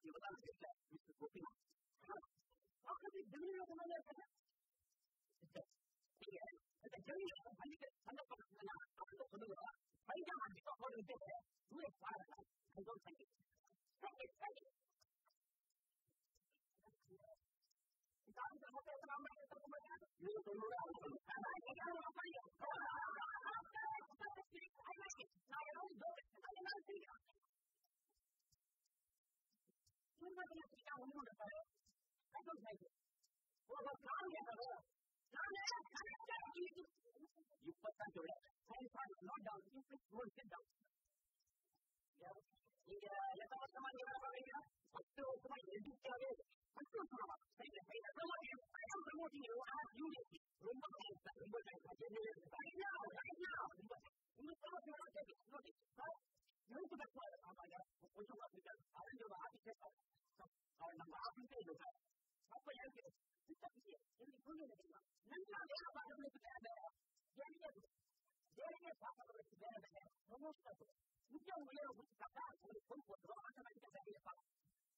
இவதான் கேட்ட மிஸ்டர் கோபிநாத். பக்கத்து ஜெமினியில கொண்டாந்து நீங்க இந்த ஜெமினியில மன்னிக்க சந்தர்ப்பம் அவங்க சொல்லுங்க. பைஜா கண்டிப்பா போட்டுக்கிட்டு தூர பாருங்க. நீங்க எத்தனை வருஷமா நீங்க வேலை பாக்குறீங்க? 10 வருஷமா எதிர்த்தாவே 10 வருஷமா ரொம்ப ரொம்ப அவர் நம்ம ஆபீஸே இருக்காரு. அப்ப எனக்கு நல்லா வேலை பார்க்கறதுக்கு வேலையே பார்க்கறதுக்கு வேலை ப்ரமோஷன் முக்கிய உயர்வு கொடுத்துட்டாக்கா உங்களுக்கு பொறுப்பு போட்டுருவோம். ஆட்டோமேட்டிக்கா வேலையை பார்க்கணும்.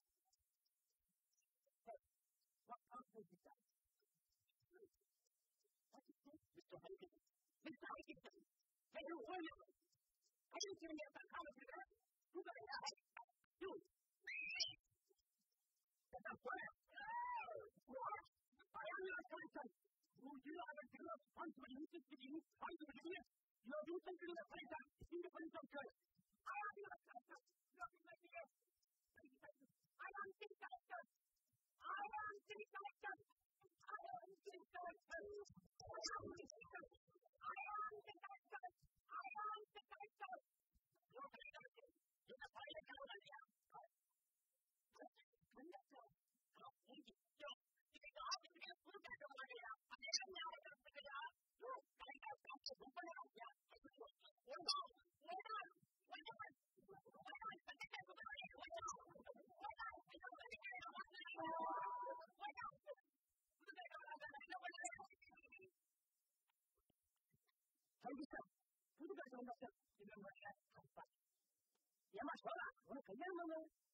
ஏமா சொல்ல உனக்கு கல்யாணம்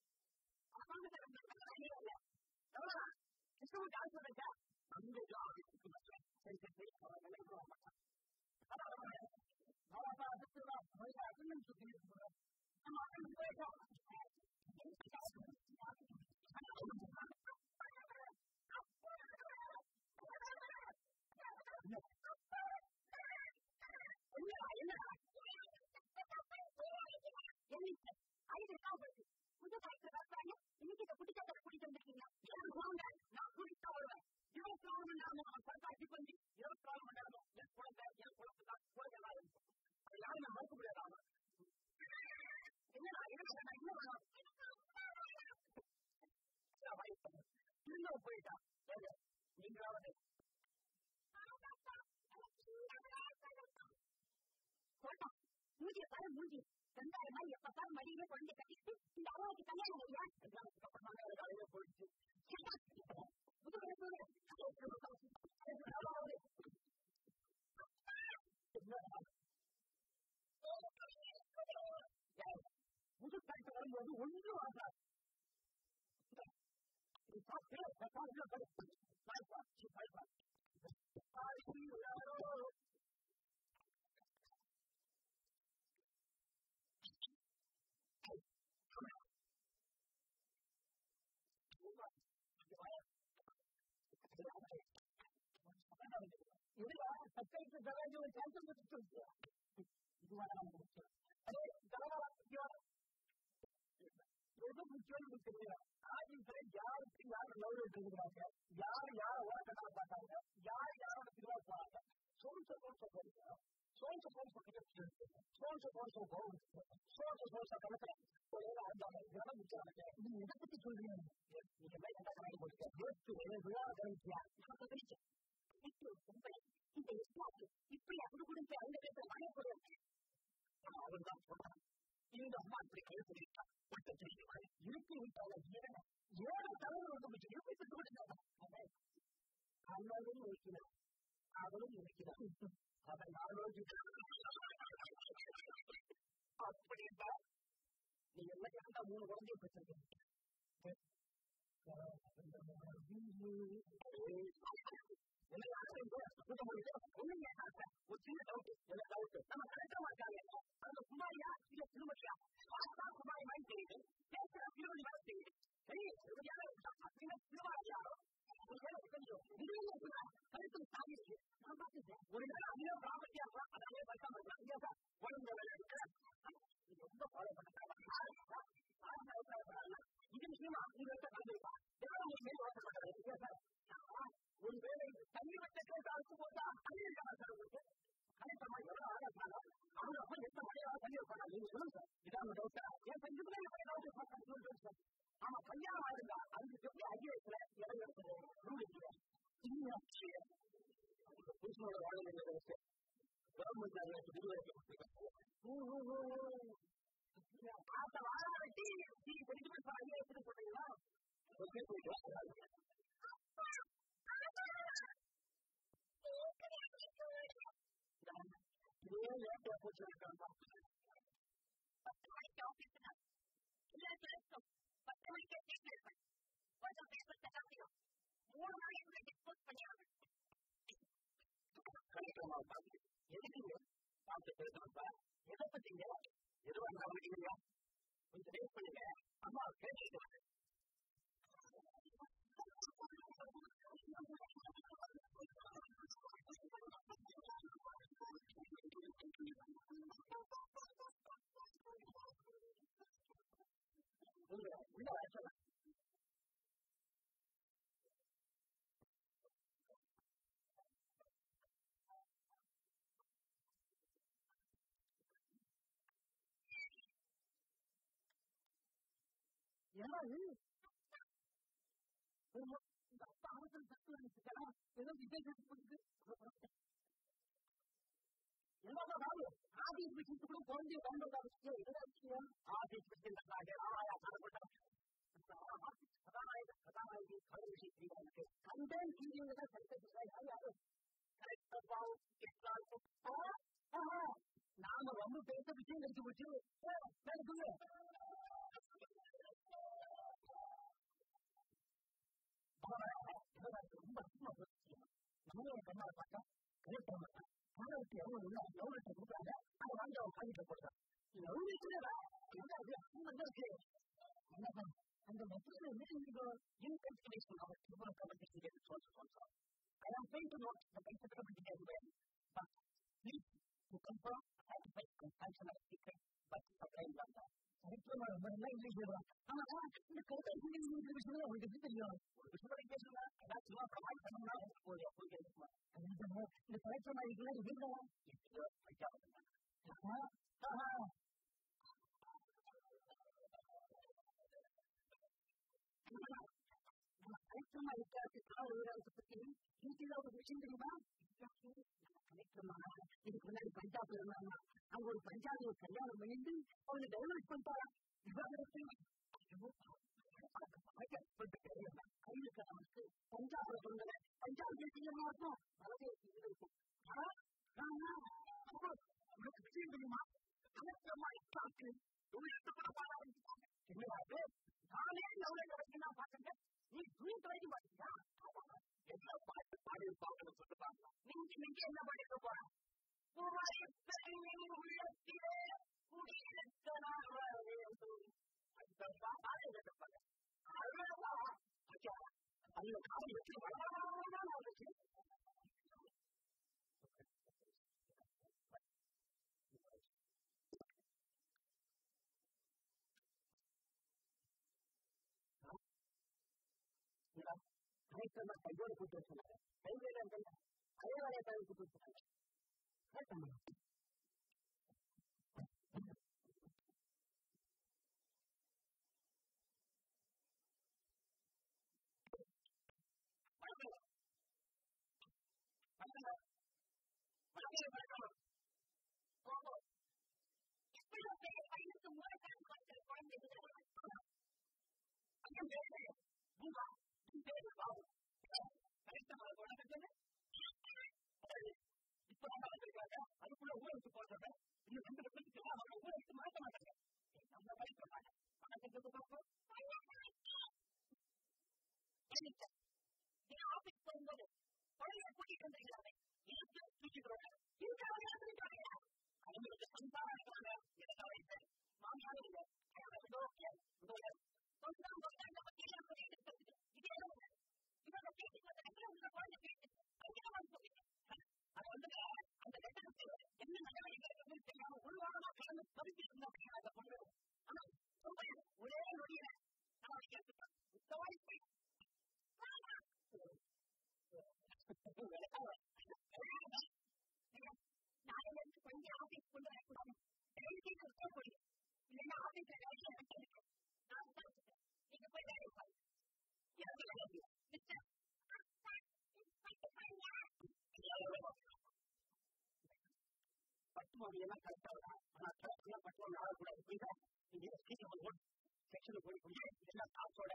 போயிட்டா நீங்களாவது மூஞ்சிய பாரு மூஞ்சி 2000 எப்ப பாரு மடியிலே குழந்தை கட்டிட்டு இந்த அம்மாவுக்கு கல்யாணம் இல்லையா போயிடுச்சு. புது கட்டு வரும்போது ஒன்றும் ஆகாது. இதுல சர்ச்சைக்கு ஜகாஜி ஒரு கேன்சல் பண்ணிட்டு எது முக்கியம் தெரியல. ஆஜில யாருக்கு யாரு லவ் இருக்கிறாங்க, யாரு யார ஓரக்கட்டா பார்த்தாங்க, யாரு யாரோட திருவா போறாங்க. சோன்ச இதை பத்தி சொல்றீங்க. நீங்க எந்த கணக்கு போட்டு விழா கவனிச்சியா இந்த இப்படி அப்படி கொடுத்து அவங்க பேசுற மனைவி அவர் தான் சொல்றாங்க. இந்த அம்மா இப்படி கழுத்து இருக்கா இருக்கு விட்டாங்க. ஏழு தலைவர் வந்து அவளும் வைக்கிறார், அவளும் வைக்கிறார். அவன் அப்படின்னா நீங்க எல்லாம் 3 குழந்தைய பெற்றிருக்கீங்க. ஒண்ணுங்க ஒரு சின்ன டவுட் என்ன டவுட் நம்ம கலெக்டரா இருக்காங்க அந்த குமாரியா இல்ல திருமதியா பார்த்தா குமாரி மாதிரி தெரியுது பேசுற திருமதி மாதிரி தெரியுது சரி திருமதியாக அப்படின்னா திருவாரியா கருத்து சாதிச்சு நான் பார்த்துட்டேன் ஒரு நாள் அதிகம் ப்ராப்பர்ட்டியா அதாவது பைக்காம இருக்கலாம் ரொம்ப ஃபாலோ பண்ண இது விஷயமா உங்கள்கிட்ட கலந்துருப்பா ஒருவேளை தண்ணி வச்ச கேட்டு அழைச்சு போட்டா தண்ணி இருக்காங்க சார் உங்களுக்கு கலெக்டமா எவ்வளவு ஆளா இருக்காங்க அவங்க அப்ப எந்த மழையாவது தண்ணி வைப்பாங்க நீங்க சொல்லுங்க சார் இதான் டவுட்டா என் செஞ்சுக்குள்ள சார் ஆமா கல்யாணம் ஆயிருந்தா அதுக்கு எப்படி ஐஏஎஸ்ல இடம் எடுத்தது ரூல் இல்லையா புருஷனோட வாழ்க்கை கவர்மெண்ட் வாழாட்டி படிச்சு ஐஏஎஸ் சொல்றீங்களா இதே லேட்டா போச்சு இருக்காங்க 10 மணிக்கு ஆபீஸ் தான் 10 மணிக்கு பேசுறேன் கொஞ்சம் பேசுறது கட்டாயம் 3 மணிக்கு டிஸ்கஸ் பண்ணிடுறேன் கலெக்டமா பார்த்து எதுக்குங்க பார்த்து பேசுறப்ப எதை பத்திங்க எதுவா இருந்தா முடியுங்க கொஞ்சம் வெயிட் பண்ணுங்க அம்மா பேசிட்டு உள்ள வச்சலாம் ஏன்னா அப்பா அவசரம் சத்து வந்துச்சுக்கலாம் ஏதோ விஜய் என்னதான் பாபு ஆபீஸ் விஷயத்து கூட குழந்தைய பயன்படுத்த விஷயம் என்ன விஷயம் ஆபீஸ் விஷயம் கதாநாயகி கலை விஷயம் கண்டேன் கீழே தான் நாம ரொம்ப பேச விஷயம் நினைச்சு போச்சு ரொம்ப நம்ம கண்ணால பார்த்தா கரெக்டா மாட்டான் காலத்துக்கு எவ்வளவு உள்ள எவ்வளவு கொடுக்குறாங்க அதை வாங்கி அவன் காலிட்டு போடுறான் அந்த மெத்தட்ல என்ன இன்கன்சிடரேஷன் ஆஃப் டிஃபரண்ட் கம்யூனிகேஷன் சொல்றோம் I am trying to note the comfortability as well, but please to confirm satisfied consumption of secret but supply like that. சரித்திரமா ரொம்ப நல்லா இங்கிலீஷ் சொல்றான் ஆனா இந்த கருத்தை இங்கிலீஷ் விஷயம் அவங்களுக்கு எப்படி தெரியும் ஒரு விஷயம் பேசுனா ஏதாச்சும் ப்ரொவைட் பண்ணணும்னா போய் இருக்குமா இந்த சரித்திரமா இருக்குல்ல இது எப்படியோ கலெக்டர்மா இருக்கிறதுக்கு பத்தி வீட்டில் ஒரு விஷயம் தெரியுமா கலெக்டர்மா இதுக்கு முன்னாடி பஞ்சாப்ல இருந்தாங்க அவங்க ஒரு பஞ்சாபி கல்யாணம் பண்ணிட்டு அவங்க டெவலப் பண்ணிட்டாரா கையிலுக்கு நமக்கு பஞ்சாப்ல சொன்னது பஞ்சாப் தேசியமா இருக்கும் பரதேசியம் இருக்கும் உனக்கு விஷயம் தெரியுமா கலெக்டர்மா இஸ்லாமுக்கு என்னது நானே எவ்வளவு கிடைக்குன்னா பாத்துங்க நீ துணி துவைக்க மாட்டீங்களா என்ன பாட்டு பாடி பார்க்கணும் சொல்லுவாங்க நீங்க என்ன பண்ணிட்டு போற உள்ளத்திலே குடியிருக்கலாம் அந்த காலம் வச்சு வளர்ச்சி கலெக்டர்மா கையோடு கூட்டு வச்சுருந்தாங்க கைவேல அதே வேலையை கையில் கூட்டு வச்சுருக்காங்க அதுக்குள்ள ஊருக்கு போடுறத இன்னும் 2 வருஷத்துக்கு அவங்க ஊருக்கு மாற்ற மாட்டாங்க நம்ம படிக்க மாட்டாங்க மிஸ்டர், நீங்க ஆபீஸ் போகும்போது குழந்தைய கூட்டிட்டு வந்துருக்கீங்க, தூக்கிடுவாங்க. அவங்களுக்கு சொந்தமா இருக்கிறாங்க, எனக்கு வயசு மாமியாரும் இல்லை. சொந்தம் சொந்த பத்தி எல்லாம் சொல்லிட்டு இருக்கிறது இதே இவங்க பேசிட்டு வந்த இடத்துல உங்க குழந்தை பேசி அங்கேதான் சொல்லிங்க. அது வந்துங்க அந்த லெட்டருக்கு என்ன நடவடிக்கை இருக்குன்னு தெரியாம ஒரு வாரமா கிளம்பி பறிச்சுட்டு இருந்தோம் அப்படின்னா அதை கொண்டு வரும். ஆனா ரொம்ப ஒரே நொடியில நடவடிக்கை எடுத்துட்டோம். நாளைக்கு கொஞ்சம் ஆபீஸ் கொண்டு வரக்கூடாது. இல்லைன்னா ஆபீஸ்ல வேலையை எனக்கு இருக்கு. நான் நீங்க போய் வேலை பாருங்க. பட்டுமாடியெல்லாம் கரெக்டா ஆனா கரெக்டெல்லாம் பட்டுவாங்க ஆகக்கூடாது. புரியுதா? நீங்க சீக்கிரம் செக்ஷன்ல போய் எல்லாம் காசோட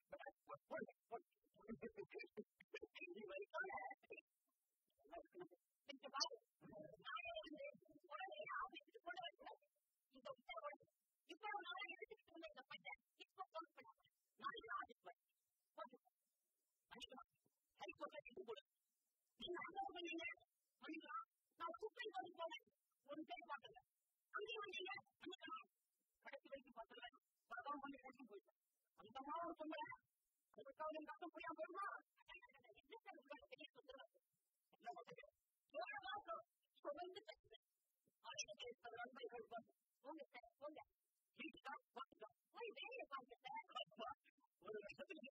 ஒரு பேர் பார்க்கல அங்கே வந்தீங்க கடைசி வரைக்கும் பார்த்தல படம் பண்ணி கடைசி போயிட்டேன். அந்த மாதிரி சொன்னேன் அதுக்காக எங்க அர்த்தம் புரியாம போயிருமா பெரிய சுந்தரம் சொல்லுங்க போங்க சார் போங்க போய் வேலையை பார்க்க சார். ஒரு வருஷத்துக்கு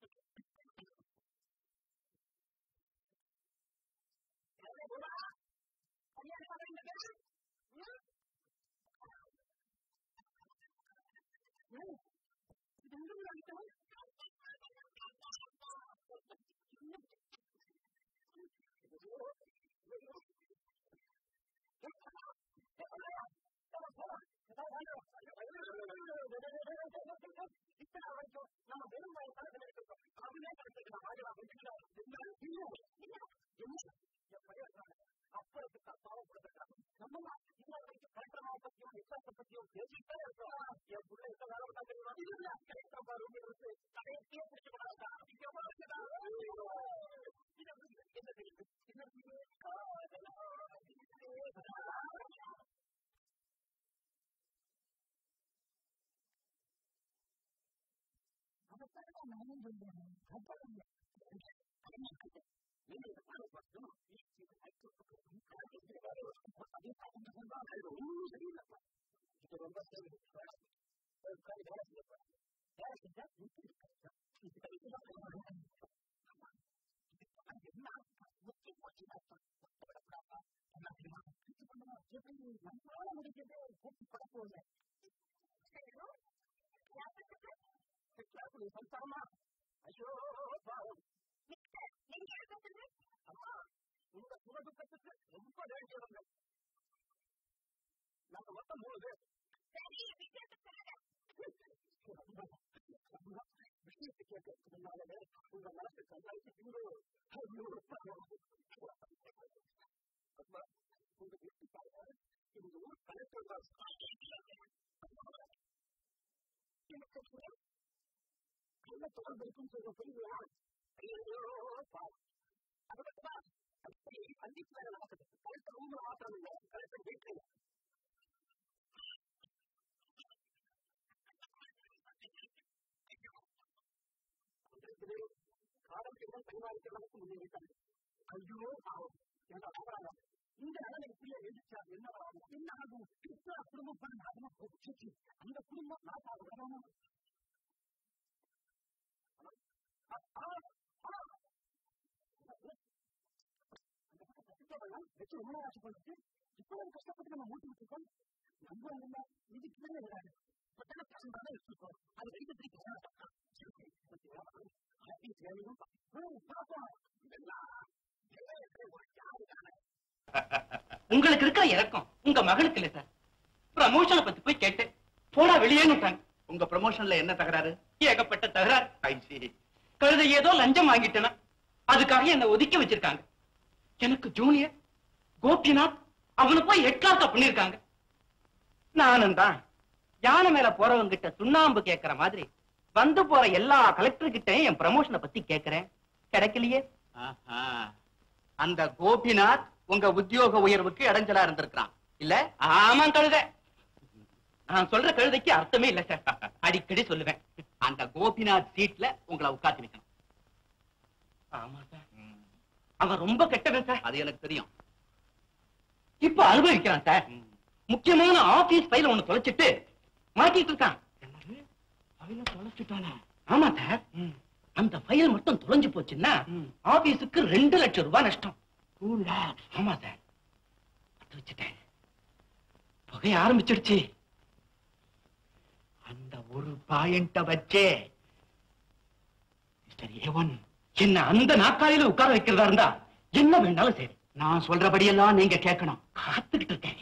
நம்ம வெறும் அவனே கிடைச்சிருக்கலாம் அப்பளுக்கு பாவப்படுத்த நம்ம கலெக்டர் பத்தியும் விசாரத்தை பத்தியும் பேசிட்டே இருக்கோம். என் பிள்ளை கடைசியே பிடிச்சுக்கூடாதா நானும் ரொம்ப சம்சாரமா ஐயோ பாவம் அம்மா உங்க சுகதுக்கத்துக்கு ரொம்ப வேண்டியவங்க. நாங்க மொத்தம் 3 பேர். விஷயத்தை கேட்கறதுக்கு முன்னாலே உங்க மனசு கல்லாய்க்கு உங்க வீட்டுக்காக இந்த ஊர் கலெக்டர் என்ன தொடர்பு இருக்குன்னு சொல்ற புரியுங்களா? ஐயோ பாவம் அதுதான் கண்டிப்பா நடக்குது. கலெக்டர் ரூம்ல மாத்திரம் இல்லை, கலெக்டர் வீட்டுல காலத்தில்தான் பரிமாறிக்கிறதுக்கு முன்னேறிட்டாங்க. ஐயோ பாவம் என்ற அவராக இந்த நிலைமைக்கு பிள்ளை எழுதிச்சா என்ன ஆகும்? என்ன ஆகும்? குடும்பம் பண்ண அந்த குடும்பம் நான் பாருங்க வச்சு ரொம்ப ஆசை பண்ணிட்டு இப்போ கஷ்டப்பட்டு நம்ம மூட்டிட்டு இருக்கோம். நம்ம இல்லை இதுக்கு மேலே விடாது பசங்க வச்சிருக்கோம். அது வரைக்கும் உங்களுக்கு இருக்கிற இறக்கம் உங்க மகளுக்கு இல்லை சார். ப்ரமோஷனை பத்தி போய் கேட்டேன், போடா வெளியேன்னுட்டாங்க. உங்க ப்ரமோஷன்ல என்ன தகராறு? ஏகப்பட்ட தகராறு. கழுதை ஏதோ லஞ்சம் வாங்கிட்டேனா அதுக்காக என்ன ஒதுக்கி வச்சிருக்காங்க. எனக்கு ஜூனியர் கோபிநாத் அவனை போய் ஹெட்லாக்கா பண்ணிருக்காங்க. நானும் தான் யானை மேல போறவங்க கிட்ட சுண்ணாம்பு கேட்கிற மாதிரி வந்து போற எல்லா கலெக்டர் கிட்டையும் என் ப்ரமோஷனை பத்தி கேக்குறேன், கிடைக்கலையே. அந்த கோபிநாத் உங்க உத்தியோக உயர்வுக்கு இடைஞ்சலா இருந்திருக்கான் இல்ல? ஆமா கழுதை. நான் சொல்ற கழுதைக்கு அர்த்தமே இல்ல சார். அடிக்கடி சொல்லுவேன். அந்த கோபிநாத் சீட்ல உங்களை உட்காந்து வைக்கணும். ஆமா சார், அவன் ரொம்ப கெட்டவன் சார். அது எனக்கு தெரியும். இப்ப அனுபவிக்கிறான் சார். முக்கியமான ஆபீஸ் ஃபைல் ஒண்ணு தொலைச்சிட்டு மாட்டிட்டு இருக்கான். ஆமா சார், அந்த ஃபைல் மட்டும் தொலைஞ்சு போச்சுன்னா ஆபீஸுக்கு 2 லட்சம் ரூபாய் நஷ்டம். ஆமா சார், வச்சுட்டேன். புகைய ஆரம்பிச்சிடுச்சு. அந்த ஒரு பாயிண்ட வச்சே என்ன அந்த நாற்காலியில உட்கார வைக்கிறதா இருந்தா என்ன வேணாலும் சரி, நான் சொல்றபடியெல்லாம் நீங்க கேட்கணும். காத்துக்கிட்டு இருக்கேன்.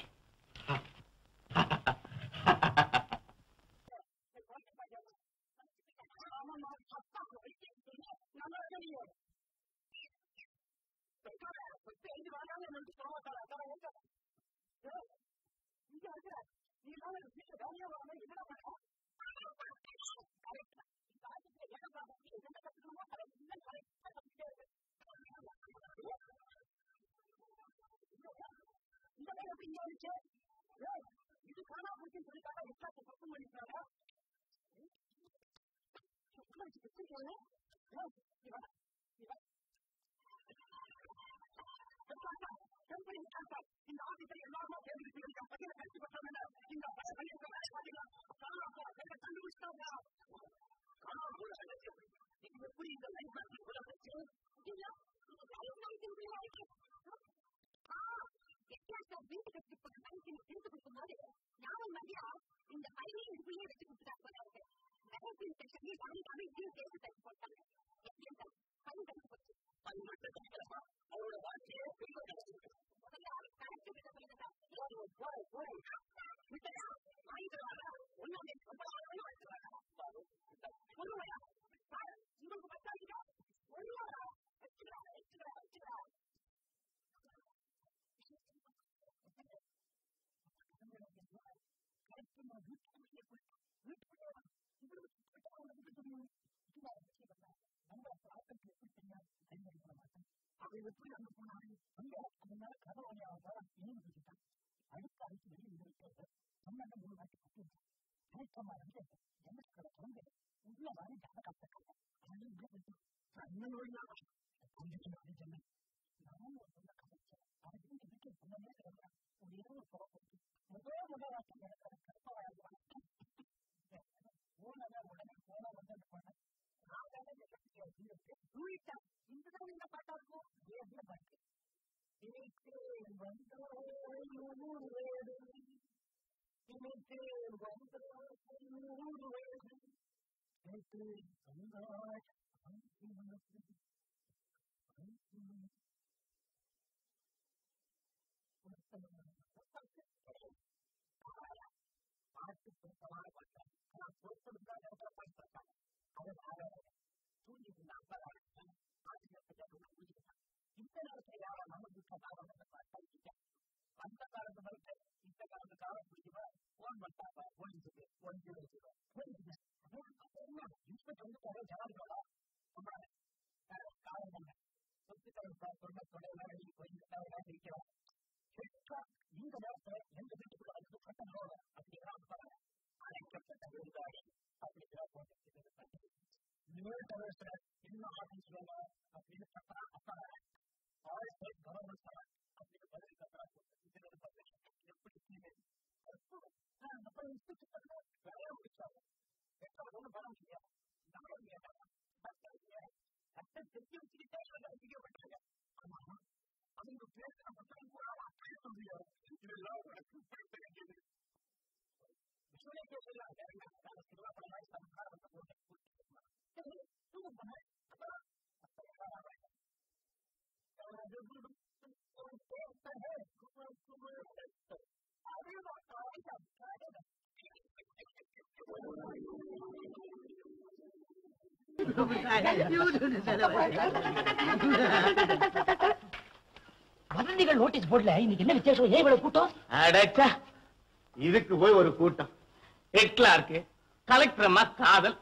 வதந்திகள் நோட்டீஸ் போர்டுல இன்னைக்கு என்ன வித்தியாசம்? ஏன் இவ்வளவு கூட்டம்? அடச்சா, இதுக்கு போய் ஒரு கூட்டம். ஹெட் கிளார்க்கு, கலெக்டர் அம்மா காதல்,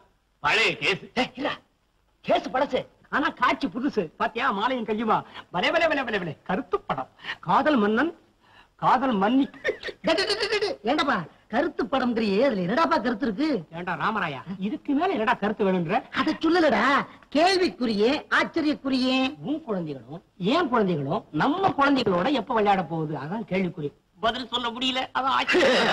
பழைய கேஸ். கேஸ் பழசு, ஆனா காட்சி புதுசு. பாத்தியா மாலையும் கையுமா? பலே பலே பலே பலே பலே. கருத்து படம், காதல் மன்னன் காதல் மன்னி. ஏண்டாப்பா கருத்து படம் அதுல என்னடாப்பா கருத்து இருக்கு? ஏண்டா ராமராயா, இதுக்கு மேல என்னடா கருத்து வேணும்ன்ற? அதை சொல்லலடா, கேள்விக்குரிய ஆச்சரியக்குரிய. உன் குழந்தைகளும் ஏன் குழந்தைகளும் நம்ம குழந்தைகளோட எப்ப விளையாட போகுது? அதான் கேள்விக்குறி. பதில் சொல்ல முடியல, அதான் ஆச்சரியம்.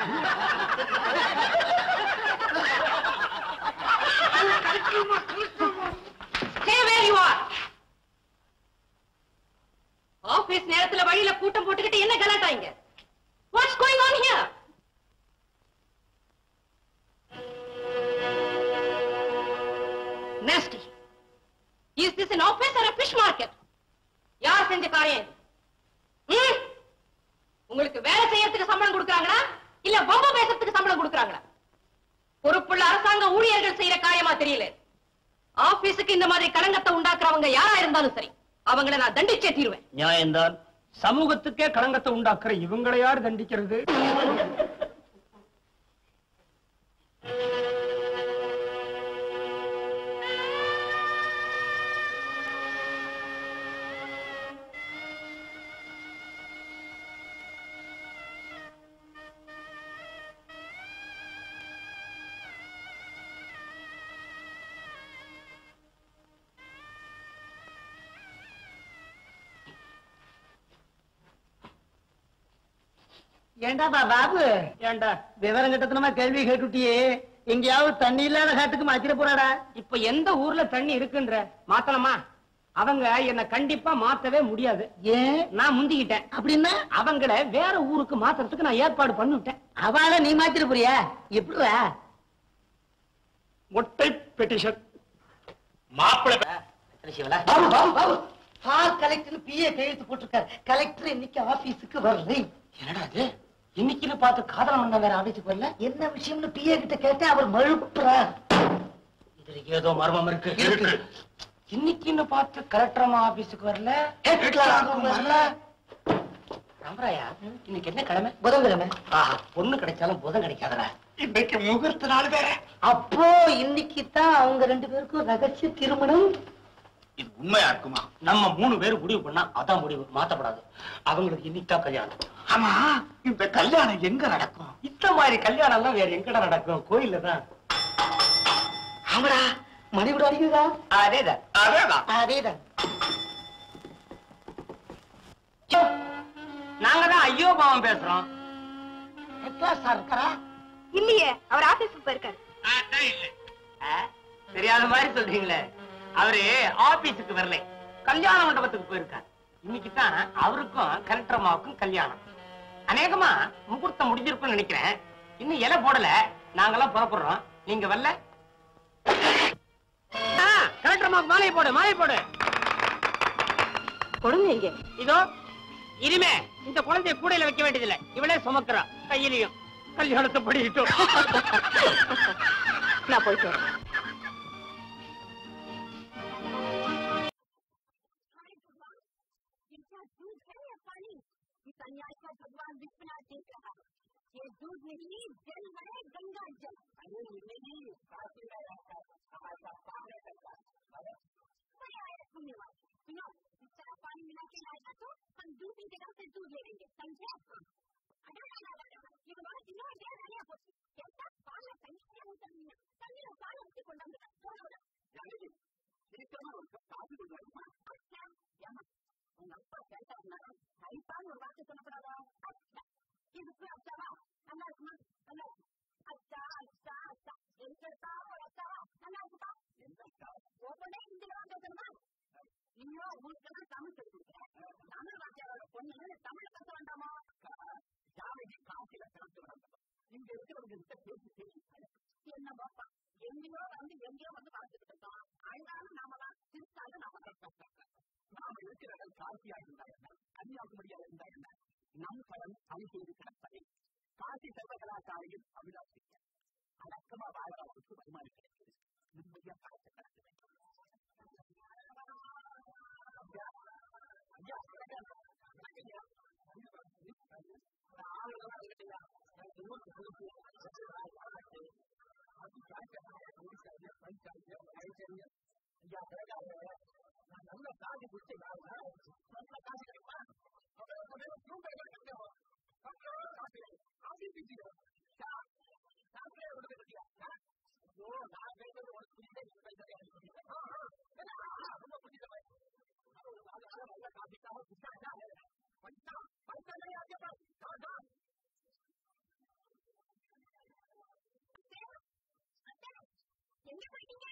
ஆபீஸ் நேரத்துல வழியில கூட்டம் போட்டுக்கிட்டு என்ன கலாட்டாங்க? What's going on here? Nasty. Is this an office or a fish market? யார் செஞ்ச காரியம்? உங்களுக்கு வேலை செய்யறதுக்கு சம்பளம் கொடுக்கறாங்களா இல்ல பம்பு பேசுறதுக்கு சம்பளம் கொடுக்கறாங்களா? பொறுப்புள்ள அரசாங்க ஊழியர்கள் செய்யற காரியமா தெரியல. ஆபீஸுக்கு இந்த மாதிரி களங்கத்தை உண்டாக்குறவங்க யாரா இருந்தாலும் சரி, அவங்களை நான் தண்டிச்சே தீருவேன். நியாயம்தான். சமூகத்துக்கே களங்கத்தை உண்டாக்குற இவங்களை யார் தண்டிக்கிறது? ஏண்டா பாபு, ஏண்டா விவரம் கட்டத்தனமா கேள்வி கேட்டுட்டியே, எங்கேயாவது தண்ணி இல்லாத காட்டுக்கு மாத்திர போறாடா? இப்ப எந்த ஊர்ல தண்ணி இருக்குன்ற மாத்தணுமா? அவங்க என்ன கண்டிப்பா மாத்தவே முடியாது. ஏன்? நான் முந்திக்கிட்டேன். அப்படின்னா அவங்கள வேற ஊருக்கு மாத்துறதுக்கு நான் ஏற்பாடு பண்ணிவிட்டேன். அவளை நீ மாத்திர போறியா? எப்படிடா? மொட்டை பெட்டிஷன் மாப்பிள்ளை கலெக்டர் பிஏ கையெழுத்து போட்டிருக்காரு. கலெக்டர் இன்னைக்கு ஆபீஸுக்கு வரலை. என்னடா அது? இன்னைக்குன்னு பார்த்து காதலம் பண்ண வேற ஆபீஸுக்கு வரல. என்ன விஷயம்னு பிஏ கிட்ட கேட்டேன், அவர் மழுப்புறார். இதுல ஏதோ மர்மம் இருக்கு. இன்னைக்குன்னு பார்த்து கலெக்டர் ஆபீஸுக்கு வரல. ராமராயா, இன்னைக்கு என்ன கிழமை? புதன்கிழமை. பொண்ணு கிடைச்சாலும் புதன் கிடைக்காதடா. இன்னைக்கு முகூர்த்த நாள் வேற. அப்போ இன்னைக்கு தான் அவங்க 2 பேருக்கும் ரகசிய திருமணம். இது உண்மையா இருக்குமா? நம்ம 3 பேரும் முடிவு பண்ணா அதான் முடிவு, மாத்தப்படாது. அவங்களுக்கு இன்னைக்குதான் கல்யாணம். ஆமா, இந்த கல்யாணம் எங்க நடக்கும்? இந்த மாதிரி கல்யாணம் எல்லாம் வேற எங்கடா நடக்கும்? கோயில்ல தான். ஆமாடா, மணிவிட அடிக்குதா? அதேதான் அதேதான் அதேதான். நாங்க தான் ஐயோ பாவம் பேசுறோம். சார் இருக்கா? இல்லையே, அவர் ஆபீஸுக்கு போயிருக்காரு. தெரியாத மாதிரி சொல்றீங்களே. அவரு ஆபீஸுக்கு வரல, கல்யாண மண்டபத்துக்கு போயிருக்காரு. இன்னைக்கு தான் அவருக்கும் கலெக்டர் அம்மாவுக்கும் கல்யாணம். அநேகமா முகூர்த்தம் முடிஞ்சிருக்கும்னு நினைக்கிறேன். இன்னும் இலை போடல, நாங்கெல்லாம் புறப்படுறோம். நீங்க வரல? கலெக்டர் அம்மாவுக்கு மாலை போடு, மாலை போடு. கொடுங்க. இதோ இனிமே இந்த குழந்தைய கூடையில வைக்க வேண்டியதில்லை, இவளே சுமக்கிறா கையிலையும். கல்யாணத்தை படிக்கிட்டோம். நான் போயிட்டு வரேன். इस अन्याय को भगवान विश्वनाथ देख रहा है। ये दूध नहीं, जल है, गंगा जल। सुनो, इस तरह पानी मिला के लाएगा तो हम दूसरी जगह से दूध ले लेंगे, समझे? ये बात इन्होंने दे रहा है। कैसा पाल है? संगीत उतरना, संगीत पाल उसे को नंबर छोड़ो ना। ये तो काफी बोल रहा है। अच्छा, यहाँ नंबर कैसा है ना? भाई पाल और बातें सुनना पड़ेगा। अच्छा, ये दूसरा अच्छा है। अल्लाह अच्छा अच्छा अच्छा इनके पाल और अच्छा अल्लाह का वो तो नहीं इंतजार कर सकता। इन्हों उनका काम कर दिया। तमिल भाषा वालों को नहीं तमिल कैसे बनता है? जावेदी काम के लक्षण तो बनता है। इन देशों में जिससे देश ये ना बापा எங்கேயோ வந்து பார்த்துட்டு இருக்கோம். அழகான நாமளா திருத்தால நாம நாம இருக்கிற காசியா இருந்தா என்ன, கன்னியாகுமரியா இருந்தா என்ன, நம் கடன் அனுசூரி கிடப்பதை காசி சர்வ கலாச்சாரியில் அபிலாஷிக்க அடக்கமா வாழ்றவங்களுக்கு வருமானம் கிடைக்கிறது. நிம்மதியா காசு கிடக்குது. ஐயா கேட்காது நான் நல்ல காதி குடிச்சு நல்ல காதி கிடைப்பேன் எங்க போயிட்டீங்க?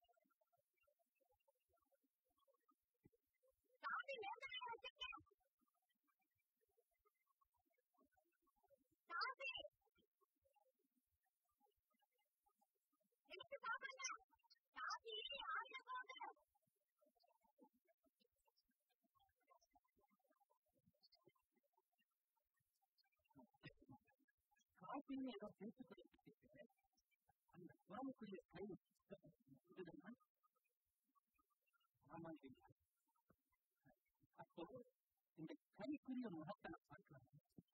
காபி மேலே வச்சிருக்கேன். காபி எடுத்து சாப்பிடுங்க. காபி ஆய போகுது. காப்பின்னு ஏதோ பேசிக்கொள்ள அந்த குரலுக்குரிய கை ஆமாங்க. அப்போ இந்த கைக்குரிய முகத்தை நான் பார்க்கலாம்.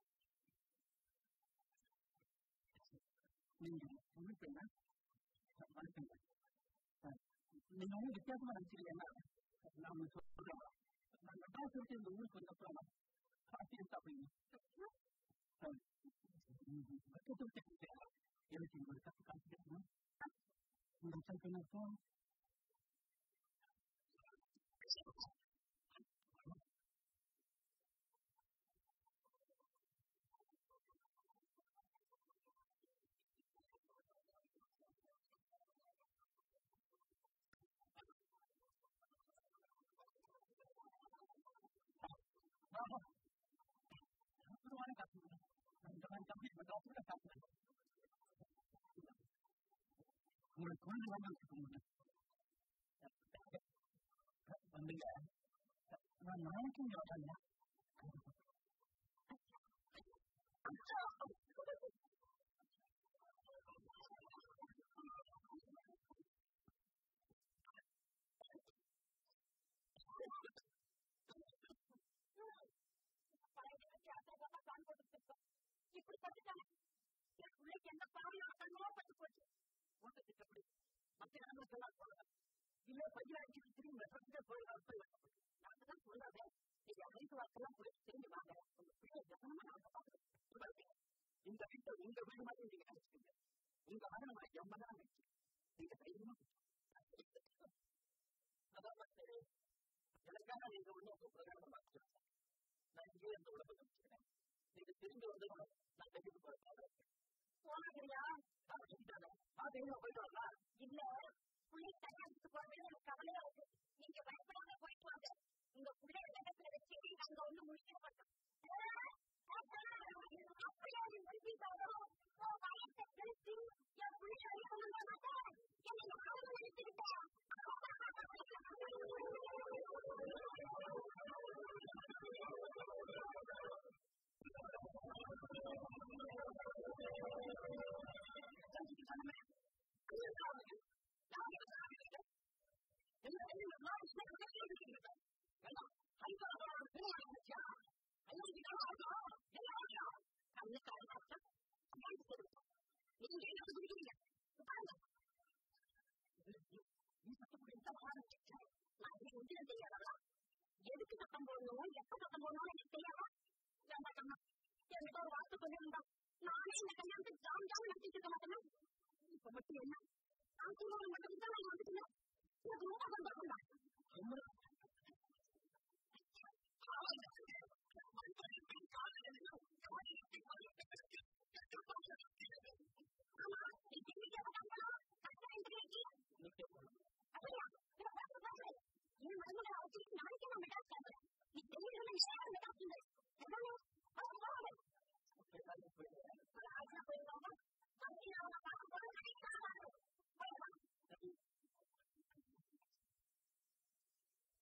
நீங்க சொல்லிட்டீங்கன்னா வணக்கங்க. நீங்க ஒன்றும் வித்தியாசமா நினைச்சிருக்கீங்கன்னா நான் சொல்றேன். நான் நல்லா சொல்லிட்டு இந்த ஊருக்கு வந்தப்போ காஃபியை சாப்பிடுங்க. எனக்கு ஒரு கப்பு காஃபி கிடைக்கணும். இந்த சாப்பிட்டு அற்புதமான காசு உங்களுக்கு குழந்தை வாங்க வந்துங்க. நான் நாளைக்கு வரேங்க. இப்படி பட்டுட்டாங்க. என் பிள்ளைக்கு எந்த பாவையும் கண்ணோ பட்டு போச்சு. ஓட்ட திட்டப்படி மத்திய நம்ம சொல்ல போறேன். இல்ல பையன் அடிச்சு திரும்பி நான் சொல்லாதே. நீங்க அனைத்து வாக்கெல்லாம் போய் திரும்பி வாங்க. உங்க பிள்ளைய கவனமா நாங்க பாக்குறோம். இந்த வீட்டை உங்க வீடு மாதிரி நீங்க நினைச்சுக்கீங்க. உங்க மகனை நான் என் மகனா நினைச்சு நீங்க தைரியமா அதான் சரி. எனக்காக நீங்க ஒண்ணு உங்க பிரகாரம் பார்த்துக்கலாம். நான் இங்கே இந்த உடம்பை நினைச்சுக்கிறேன். நீங்க திரும்பி வந்து நான் கைக்கு போறேன். போனதில்லையா? போயிட்டு வரலாம். இல்ல புள்ளி கல்யாணத்துக்கு போறது எனக்கு கவலையா இருக்கு. நீங்க பயப்படாம போயிட்டு வாங்க. உங்க பிள்ளைய இடத்துல வச்சு நாங்க ஒண்ணு முடிக்க மாட்டோம். அப்படியா முடிச்சுட்டாரோ பயத்தை திருத்தி என் பிள்ளைய வைக்கணும் மாட்டேன். என்னை நானும் நினைச்சுக்கிட்டேன். எதுக்கு சத்தம் போடணும், எப்ப சத்தம் போடணும் எனக்கு தெரியாதா? என்கிட்ட ஒரு வார்த்தை சொல்லியிருந்தா நானே இந்த கல்யாணத்துக்கு ஜாம் ஜாம்